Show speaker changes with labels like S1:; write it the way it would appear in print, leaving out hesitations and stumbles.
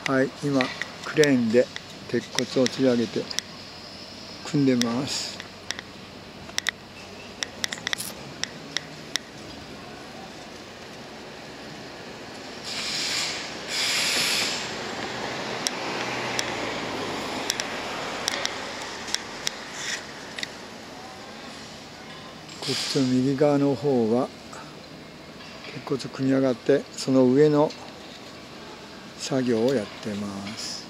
S1: はい、今クレーンで鉄骨を吊り上げて組んでます。こっちの右側の方は鉄骨組み上がって、その上の作業をやってます。